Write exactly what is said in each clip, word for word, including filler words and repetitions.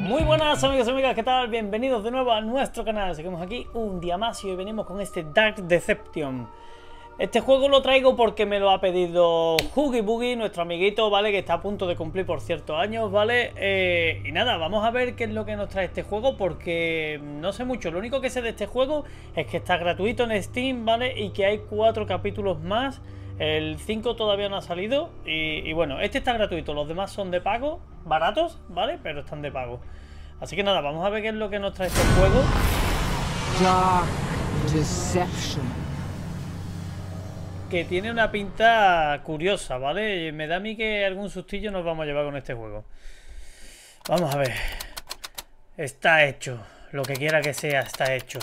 Muy buenas amigos y amigas, ¿qué tal? Bienvenidos de nuevo a nuestro canal. Seguimos aquí un día más y hoy venimos con este Dark Deception. Este juego lo traigo porque me lo ha pedido Huggy Buggy, nuestro amiguito, ¿vale? Que está a punto de cumplir por ciertos años, ¿vale? Eh, y nada, vamos a ver qué es lo que nos trae este juego porque no sé mucho. Lo único que sé de este juego es que está gratuito en Steam, ¿vale? Y que hay cuatro capítulos más. El cinco todavía no ha salido y, y bueno, este está gratuito, los demás son de pago, baratos, ¿vale? Pero están de pago. Así que nada, vamos a ver qué es lo que nos trae este juego. Dark Deception. Que tiene una pinta curiosa, ¿vale? Me da a mí que algún sustillo nos vamos a llevar con este juego. Vamos a ver. Está hecho. Lo que quiera que sea, está hecho.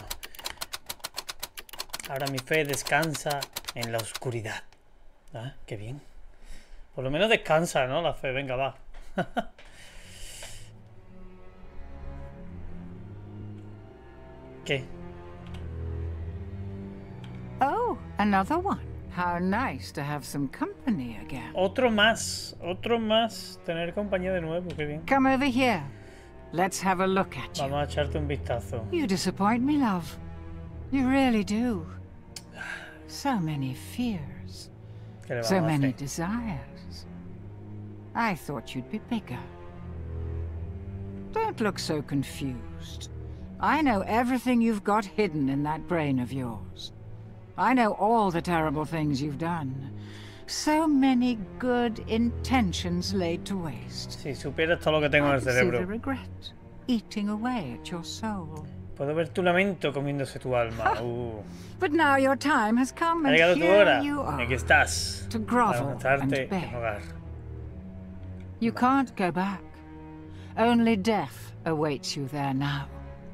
Ahora mi fe descansa en la oscuridad. Ah, qué bien. Por lo menos descansa, ¿no? La fe, venga, va. ¿Qué? Oh, another one. How nice to have some company again. Otro más, otro más. Tener compañía de nuevo, qué bien. Come over here. Let's have a look at you. Vamos a echarte un vistazo. You disappoint me, love. You really do. So many fears. ¿Qué le vamos So a many hacer? desires. I thought you'd be bigger. Don't look so confused. I know everything you've got hidden in that brain of yours. I know all the terrible things you've done. So many good intentions laid to waste. Si supieras todo lo que tengo en I el can see the cerebro. regret eating away at your soul. Puedo ver tu lamento comiéndose tu alma. Uh. But now your time has come, Ha and llegado tu here hora. you Aquí are. estás. To Para grovel mostrarte and en beg. hogar. You can't go back. Only death awaits you there now.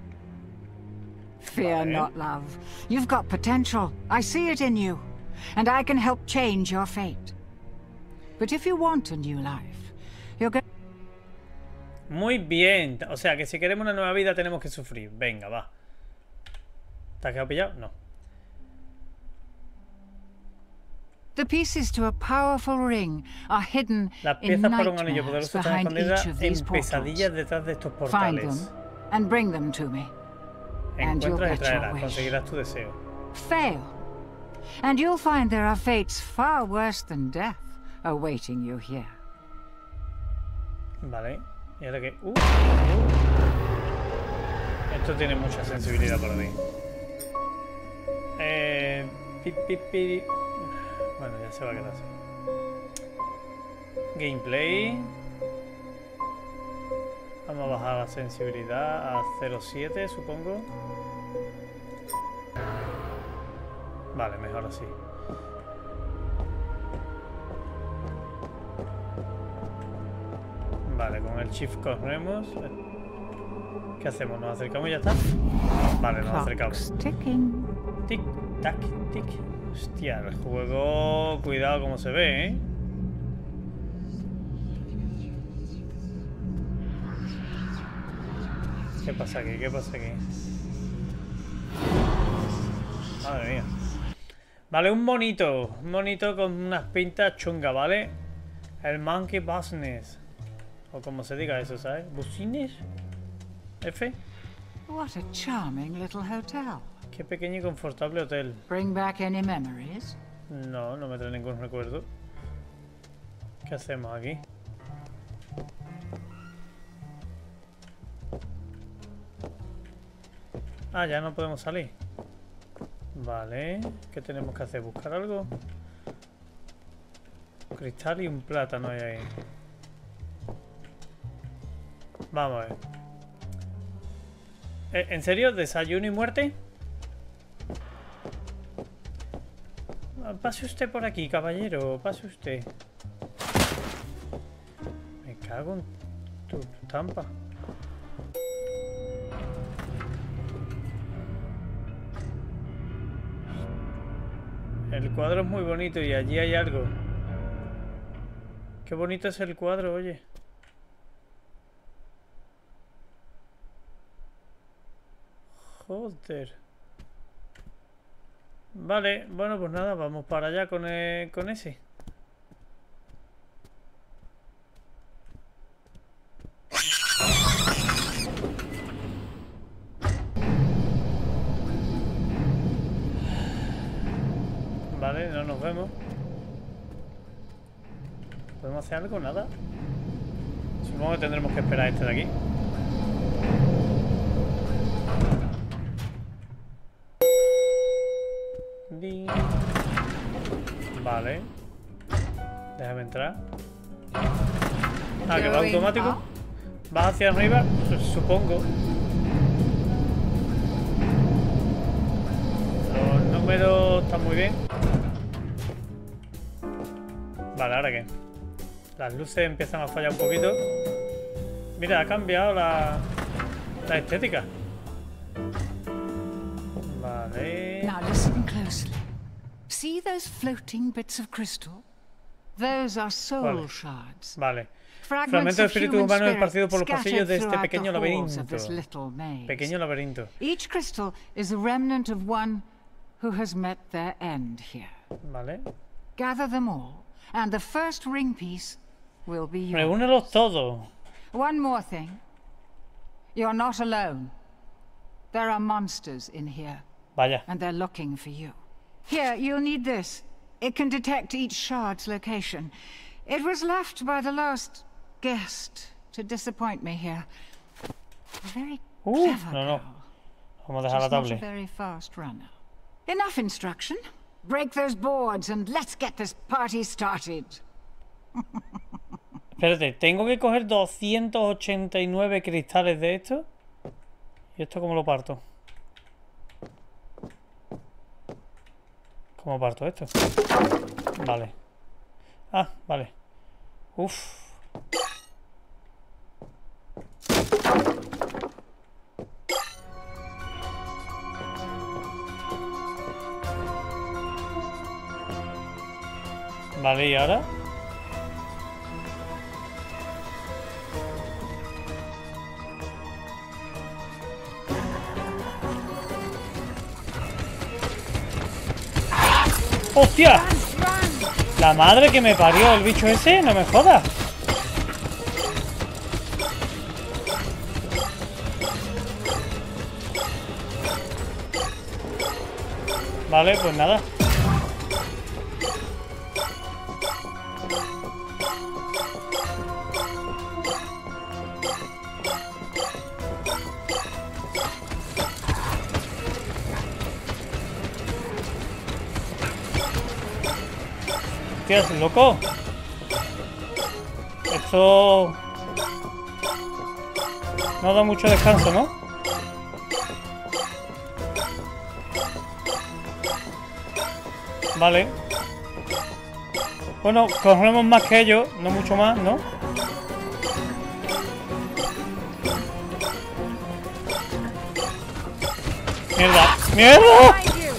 Fear Vale. not, love. You've got potential. I see it in you. And I can help change your fate. But if you want a new life, you're going... Muy bien. O sea, que si queremos una nueva vida tenemos que sufrir. Venga, va. ¿Te has quedado pillado? No. The pieces to a powerful ring are hidden Las in piezas para un anillo nightmares poderoso están behind escondidas each of en these portals. pesadillas detrás de estos Find portales. them and bring them to me. And you'll Encuentras y get your traerás. wish. Conseguirás tu deseo. Fail, and you'll find there are fates far worse than death awaiting you here. Vale. Y ahora que... Uh, uh. Esto tiene mucha sensibilidad para mí. Eh... Pi, pi, pi. Bueno, ya se va a quedar así. Gameplay. Vamos a bajar la sensibilidad a cero coma siete, supongo. Vale, mejor así. Vale, con el shift corremos. ¿Qué hacemos? ¿Nos acercamos y ya está? Vale, nos acercamos. Clock's ticking. Tic, tac, tic. Hostia, el juego... Cuidado como se ve, ¿eh? ¿Qué pasa aquí? ¿Qué pasa aquí? Madre mía. Vale, un monito. Un monito con unas pintas chungas, ¿vale? El Monkey Business. O como se diga eso, ¿sabes? ¿Business? F. What a charming little hotel. Qué pequeño y confortable hotel. Bring back any memories? No, no me trae ningún recuerdo. ¿Qué hacemos aquí? Ah, ya no podemos salir. Vale. ¿Qué tenemos que hacer? ¿Buscar algo? Cristal y un plátano hay ahí. Vamos a ver. Eh, ¿En serio? ¿Desayuno y muerte? Pase usted por aquí, caballero. Pase usted. Me cago en tu tampa. El cuadro es muy bonito y allí hay algo. Qué bonito es el cuadro, oye. Joder. Vale, bueno, pues nada, vamos para allá con, el, con ese. no nos vemos. ¿Podemos hacer algo? ¿Nada? Supongo que tendremos que esperar a este de aquí. Vale. Déjame entrar. Ah, que va automático. ¿Vas hacia arriba? Pues, supongo. Los números están muy bien. Vale, ¿ahora qué? Las luces empiezan a fallar un poquito. Mira, ha cambiado la, la estética. Vale. Now listen closely. See those floating bits of crystal? Those are soul Vale. shards. Vale. Fragments Fragmentos de of espíritu human humano spirit esparcidos por los scattered pasillos de este throughout pequeño the halls of laberinto. this little maze. Pequeño laberinto. Each crystal is a remnant of one who has met their end here. Vale. Gather them all, and the first ring piece will be yours. Reúnelos todos. One more thing. You're not alone. There are monsters in here, Vaya. and they're looking for you. Here, you'll need this. It can detect each shard's location. It was left by the last guest to disappoint me here. A very Uh, clever no, no. girl. Vamos a dejar la Just not a tablet. very fast runner. Enough instruction. Break those boards and let's get this party started. Espérate, tengo que coger doscientos ochenta y nueve cristales de esto. ¿Y esto cómo lo parto? ¿Cómo parto esto? Vale. Ah, vale. Uf. Vale, ¿y ahora? ¡Hostia! La madre que me parió el bicho ese, no me jodas. Vale, pues nada. ¿Qué haces, loco? Esto no da mucho descanso, ¿no? Vale. Bueno, cogemos más que ellos, no mucho más, ¿no? ¡Mierda! ¡Mierda!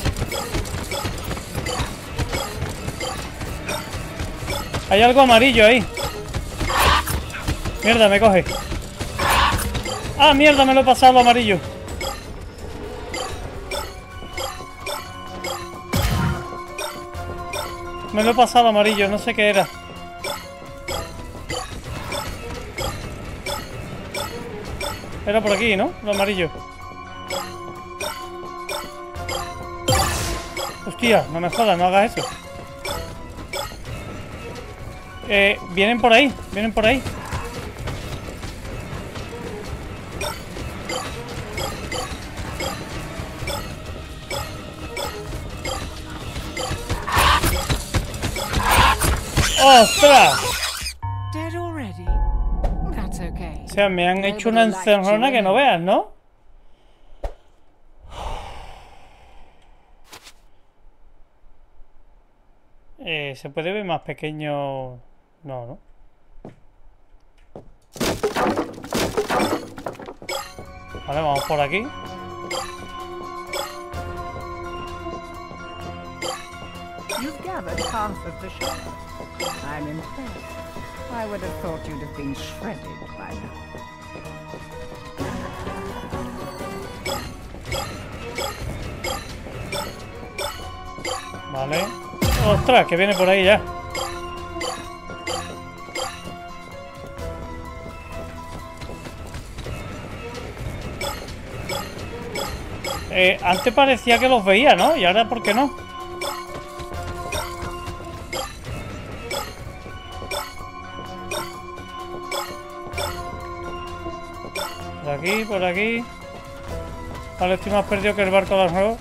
Hay algo amarillo ahí. Mierda, me coge. Ah, mierda, me lo he pasado lo amarillo. Me lo he pasado amarillo, no sé qué era. Era por aquí, ¿no? Lo amarillo. Hostia, no me jodas, no hagas eso. Eh, vienen por ahí, vienen por ahí. ¡Ostras! Dead already? That's okay. O sea, me han hecho una encerrona que no veas, ¿no? Eh, ¿se puede ver más pequeño? No, ¿no? Vale, vamos por aquí. You've gathered half of the shard. I'm impressed. I would have thought you'd have been shredded by now. Vale. ¡Ostras! Que viene por ahí ya. Eh, antes parecía que los veía, ¿no? Y ahora, ¿por qué no? aquí, por aquí. Vale, estoy más perdido que el barco de nuevo.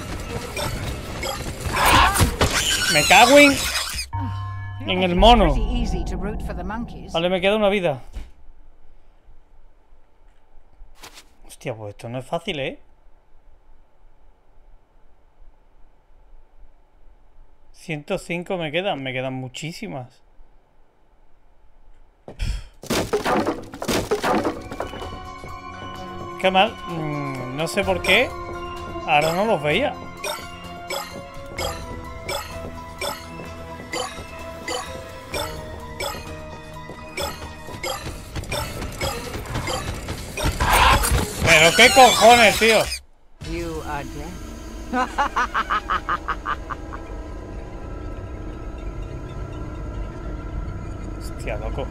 Me cago en... en el mono. Vale, me queda una vida. Hostia, pues esto no es fácil, ¿eh? ciento cinco me quedan, me quedan muchísimas. Qué mal, mm, no sé por qué. Ahora no los veía. Pero qué cojones, tío. You are dead. Hostia, loco.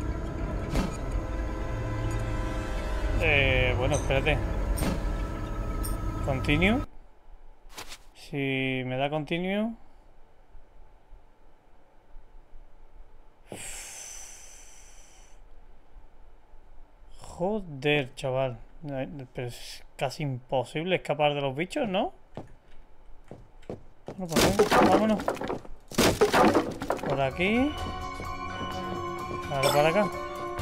Eh, bueno, espérate. Continue. Si me da continue. Joder, chaval. Pero es casi imposible escapar de los bichos, ¿no? Bueno, pues venga, vámonos. Por aquí. Ahora para acá.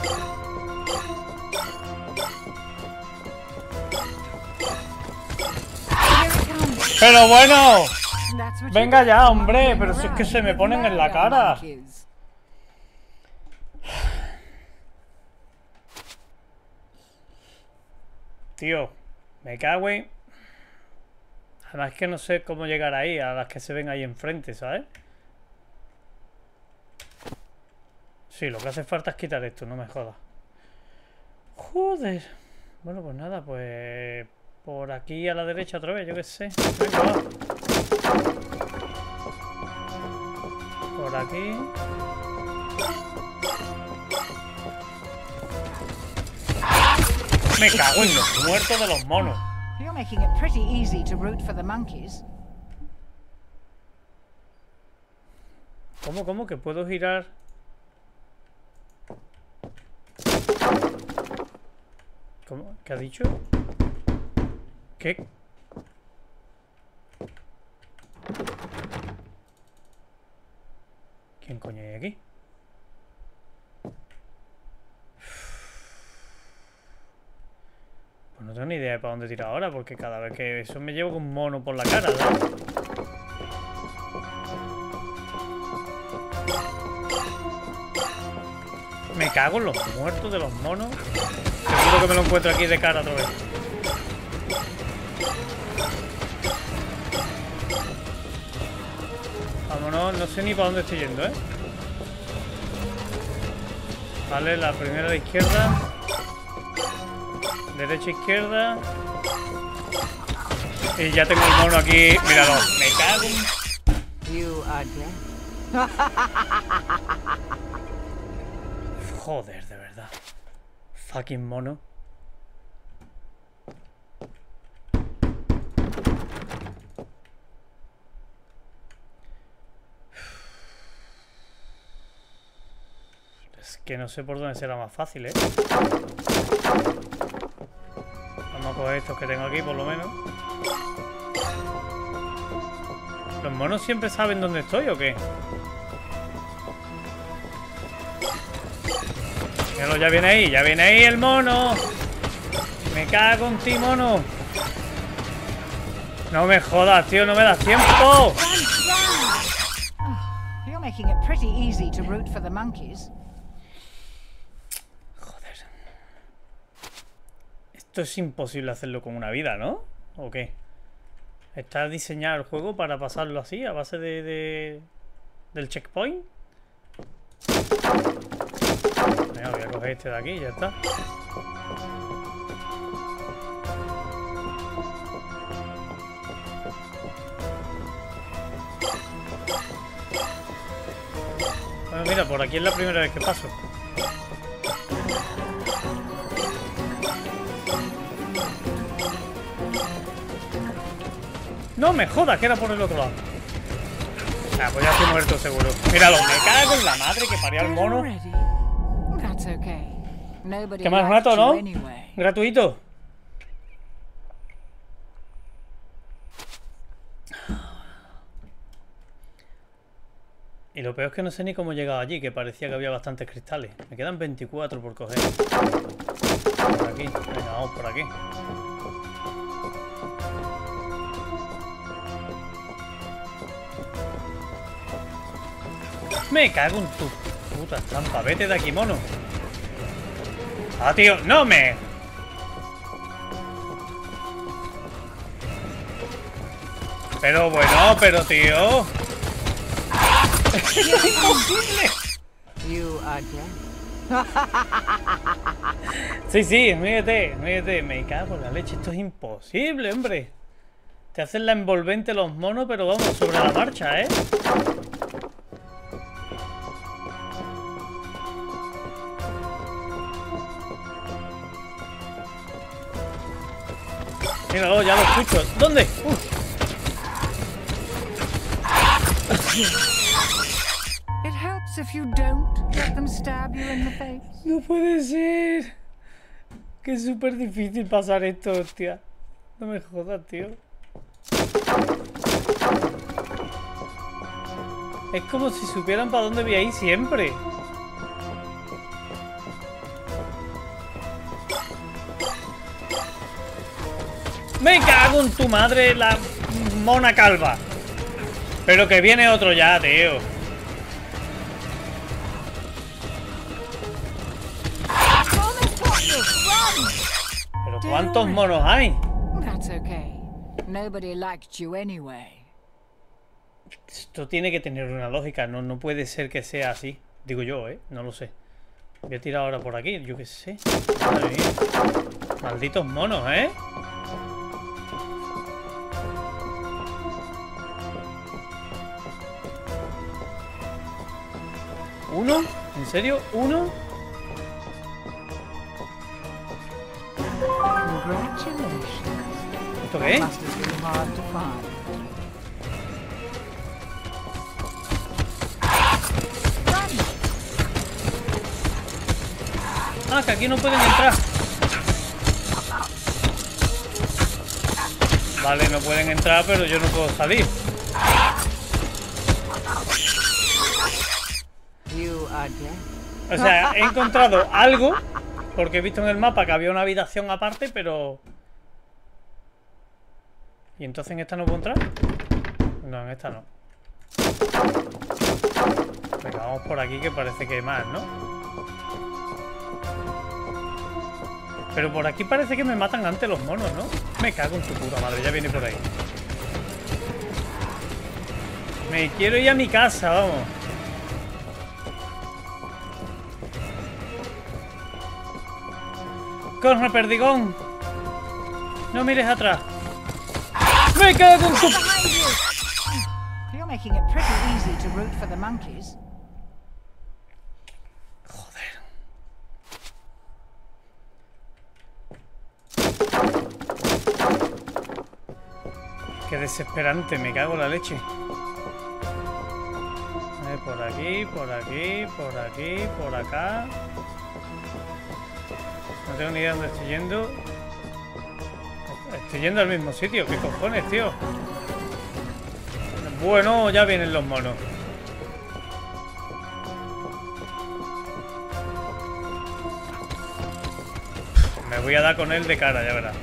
Pero bueno. Venga ya, hombre. Pero si es que se me ponen en la cara. Tío, me cago en... Además que no sé cómo llegar ahí, a las que se ven ahí enfrente, ¿sabes? Sí, lo que hace falta es quitar esto, no me jodas. Joder. Bueno, pues nada, pues... por aquí a la derecha otra vez, yo qué sé. Venga, va. Por aquí. Me cago en los muertos de los monos. You're making it pretty easy to root for the monkeys. ¿Cómo, cómo? ¿Que puedo girar? ¿Cómo? ¿Qué ha dicho? ¿Qué? ¿Quién coño hay aquí? Pues no tengo ni idea de para dónde tirar ahora, porque cada vez que eso me llevo con un mono por la cara, ¿sabes? Me cago en los muertos de los monos. Seguro que me lo encuentro aquí de cara otra vez. Vámonos, no sé ni para dónde estoy yendo, ¿eh? Vale, la primera de izquierda. Derecha, izquierda. Y ya tengo el mono aquí. Míralo, me cago en... You are dead. Joder, de verdad. Fucking mono. Es que no sé por dónde será más fácil, ¿eh? Vamos a coger estos que tengo aquí, por lo menos. ¿Los monos siempre saben dónde estoy o qué? Míralo, ya viene ahí, ya viene ahí el mono. Me cago en ti, mono. No me jodas, tío, no me das tiempo. You're making it pretty easy to root for the monkeys. Joder. Esto es imposible hacerlo con una vida, ¿no? ¿O qué? ¿Está diseñado el juego para pasarlo así, a base de, de del checkpoint? Venga, voy a coger este de aquí y ya está. Bueno, mira, por aquí es la primera vez que paso. No me jodas, que era por el otro lado. Ah, pues ya estoy muerto seguro. Míralo, me cago en la madre que parió al mono. ¿Qué más rato, no? gratuito. Y lo peor es que no sé ni cómo he llegado allí, que parecía que había bastantes cristales. Me quedan veinticuatro por coger. Por aquí, venga, vamos por aquí. Me cago en tu puta estampa. Vete de aquí, mono. Ah, tío, no me... Pero bueno, pero tío... ¡Es imposible! Sí, sí, mírate, mírate. Me cago en la leche. Esto es imposible, hombre. Te hacen la envolvente los monos, pero vamos, sobre la marcha, ¿eh? Míralo, ya lo escucho. ¿Dónde? Uh. It helps if you don't let them stab you in the face. No puede ser. Que es súper difícil pasar esto, hostia. No me jodas, tío. Es como si supieran para dónde voy a ir siempre. Me cago en tu madre, la mona calva. Pero que viene otro ya, tío. Pero ¿cuántos monos hay? That's okay. Nobody liked you anyway. Esto tiene que tener una lógica. No, no puede ser que sea así. Digo yo, ¿eh? No lo sé. Voy a tirar ahora por aquí. Yo qué sé. Madre mía. Malditos monos, ¿eh? ¿Uno? ¿En serio? ¿Uno? ¿Esto qué es? Ah, que aquí no pueden entrar. Vale, no pueden entrar, pero yo no puedo salir. O sea, he encontrado algo, porque he visto en el mapa que había una habitación aparte, pero... ¿Y entonces en esta no puedo entrar? No, en esta no. Venga, vamos por aquí, que parece que hay más, ¿no? Pero por aquí parece que me matan antes los monos, ¿no? Me cago en tu puta madre, ya viene por ahí. Me quiero ir a mi casa, vamos. ¡Corre, perdigón! No mires atrás. ¡Me cago en tu... Joder. Qué desesperante, me cago en la leche. A ver, por aquí, por aquí, por aquí, por acá. No tengo ni idea de dónde estoy yendo. Estoy yendo al mismo sitio. ¿Qué cojones, tío? Bueno, ya vienen los monos. Me voy a dar con él de cara, ya verás.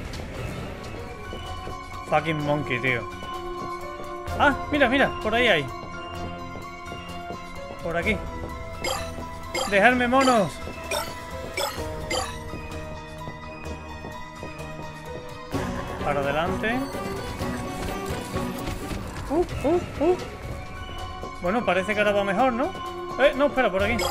Fucking monkey, tío. Ah, mira, mira, por ahí hay. Por aquí. ¡Dejarme, monos! Para adelante. Uh, uh, uh. Bueno, parece que ahora va mejor, ¿no? Eh, no, espera, por aquí.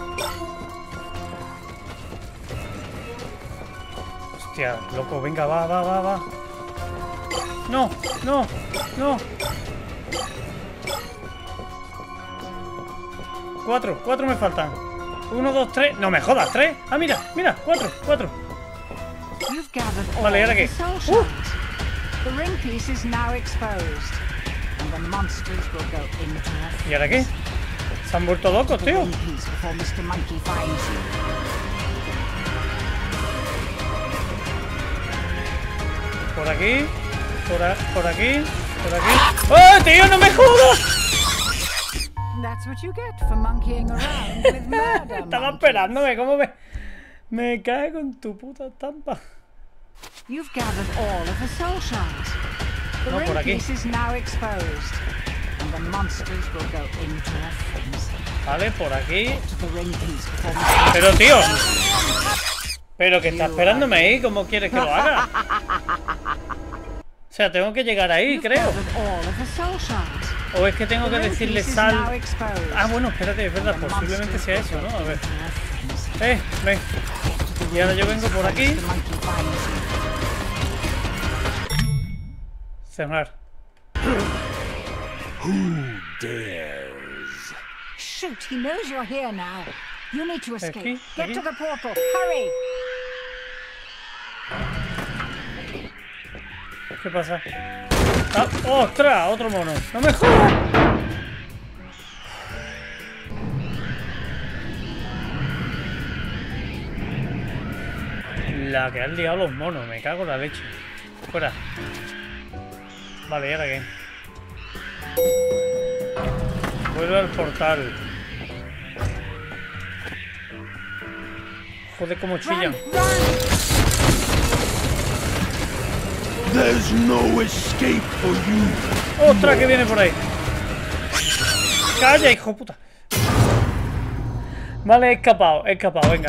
Hostia, loco, venga, va, va, va, va. No, no, no. Cuatro, cuatro me faltan. Uno, dos, tres. No me jodas, tres. Ah, mira, mira, cuatro, cuatro. Vale, ¿y ahora qué? Uh. ¿Y ahora qué? Se han vuelto locos, tío. Por aquí. Por, a, por aquí. Por aquí. ¡Oh, tío, no me jodas! That's what you get for monkeying around with murder. Estaba esperándome, ¿cómo me...? Me cae con tu puta estampa. You've gathered all of the soul shards. The No, ring por aquí. piece is now exposed, and the monsters will go into a frenzy. Vale, por aquí. To the ring piece before we... Pero, tío. Pero que está esperándome ahí. ¿Cómo quieres que lo haga? O sea, tengo que llegar ahí, You've creo. gathered all of the soul shards. O es que tengo que The ring decirle piece is now sal... exposed, Ah, bueno, espérate, es verdad. and the Posiblemente sea monsters eso, will ¿no? A go ver. into a frenzy. Eh, ven. Y ahora yo vengo por aquí. The monkey finds Cerrar. Who dares? Shoot, he knows you're here now. You need to escape. Aquí, Get aquí. to the portal. Hurry! ¿Qué pasa? Ah, ¡ostras! Otro mono. ¡No me jodas! La que han liado los monos. Me cago en la leche. Fuera. Vale, ¿y ahora qué? Vuelve al portal. Joder, cómo chillan. Run! Run! There's no escape for you. ¡Ostras, que viene por ahí! ¡Calla, hijo de puta! Vale, he escapado, he escapado, venga.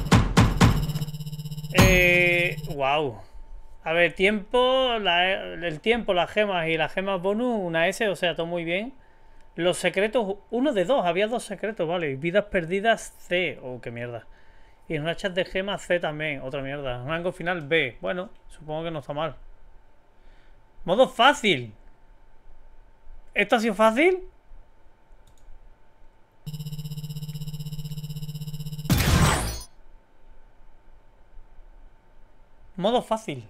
Eh... Wow. A ver, tiempo, la, el tiempo, las gemas y las gemas bonus, una S, o sea, todo muy bien. Los secretos, uno de dos, había dos secretos, vale. Vidas perdidas, C, oh, qué mierda. Y en rachas de gemas, C también, otra mierda. Rango final, B. Bueno, supongo que no está mal. Modo fácil. ¿Esto ha sido fácil? Modo fácil.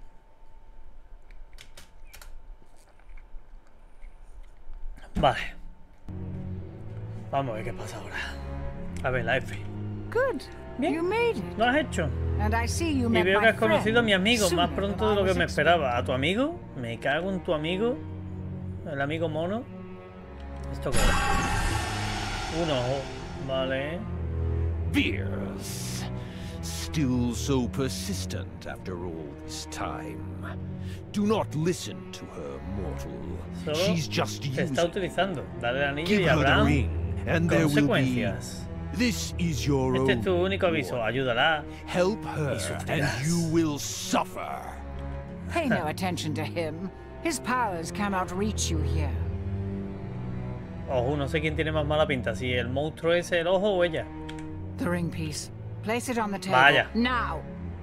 Vale. Vamos a ver qué pasa ahora. A ver, la F. Good. Bien. You made it. ¿Lo has hecho? And I see you Y met veo my que has conocido a mi friend amigo más sooner pronto than de I lo que was me expecting. esperaba. ¿A tu amigo? Me cago en tu amigo. El amigo mono. ¿Esto qué es? Un ojo. Vale. Fierce. Still so persistent after all this time. Do not listen to her, mortal. Solo She's just se está using. utilizando. Dale el anillo Give y her the habrá ring, and there will be. consecuencias. This is your Este own es tu único aviso. war. Ayúdala. Help her, Y sufrirás. and you will suffer. Pay no attention to him. His powers cannot reach you here. Ojo, no sé quién tiene más mala pinta. Si el monstruo es el ojo o ella. The ring piece. Place it on the table. Vaya. Now.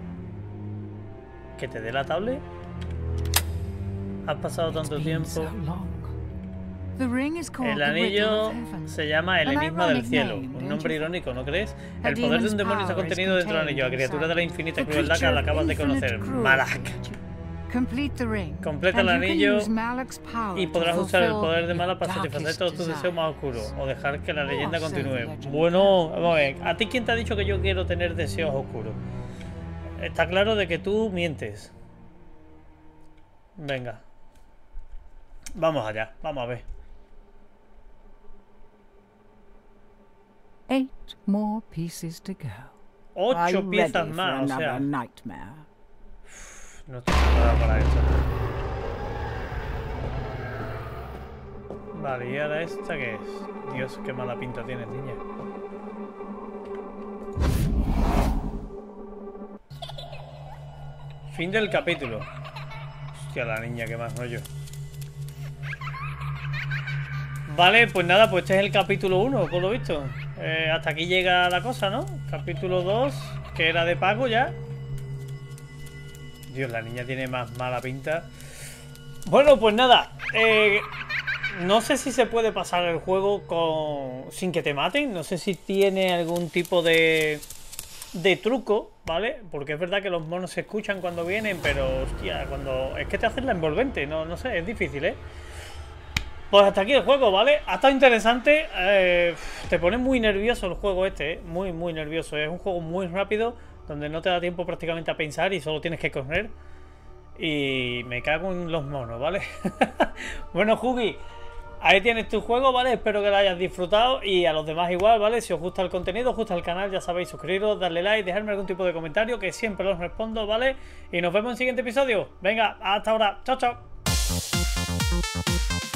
Que te dé la tablet. Has pasado tanto Been tiempo. so long. The ring is called El the Riddle anillo of Heaven. se llama El An Enigma del ironic Cielo. name, Un don't nombre you think? irónico, ¿no crees? A El poder de un demon's demonio está power is contenido dentro del contained anillo. La criatura de la inside. infinita A crueldad que creature la of acabas de infinite conocer. cruelty. Malak. Complete the ring. Completa el and you can anillo use Malak's power y to podrás usar el fulfill poder de your Malak para satisfacer darkest todos tus deseos más desires. oscuros. O dejar que la leyenda Oh, so the continúe. legend Bueno, vamos a ver. ¿A ti quién te ha dicho que yo quiero tener deseos oscuros? Está claro de que tú mientes. Venga. Vamos allá. Vamos a ver. Eight more pieces to go. Are you Ocho piezas ready for más, o another sea. nightmare? No estoy preparado para esto. Vale, ¿y ahora esta qué es? Dios, qué mala pinta tienes, niña. Fin del capítulo. Hostia, la niña, qué más rollo. Vale, pues nada, pues este es el capítulo uno, por lo visto. Eh, hasta aquí llega la cosa, ¿no? Capítulo dos, que era de pago ya. Dios, la niña tiene más mala pinta. Bueno, pues nada. Eh, no sé si se puede pasar el juego con sin que te maten. No sé si tiene algún tipo de, de truco, ¿vale? Porque es verdad que los monos se escuchan cuando vienen, pero, hostia, cuando... Es que te hacen la envolvente. No, no sé, es difícil, ¿eh? Pues hasta aquí el juego, ¿vale? Ha estado interesante. Eh, te pone muy nervioso el juego este, ¿eh? Muy, muy nervioso. Es un juego muy rápido, donde no te da tiempo prácticamente a pensar y solo tienes que correr. y me cago en los monos, ¿vale? Bueno, Hugi, ahí tienes tu juego, ¿vale? Espero que lo hayas disfrutado y a los demás igual, ¿vale? Si os gusta el contenido, os gusta el canal, ya sabéis, suscribiros, darle like, dejarme algún tipo de comentario que siempre los respondo, ¿vale? Y nos vemos en el siguiente episodio. Venga, hasta ahora. Chao, chao.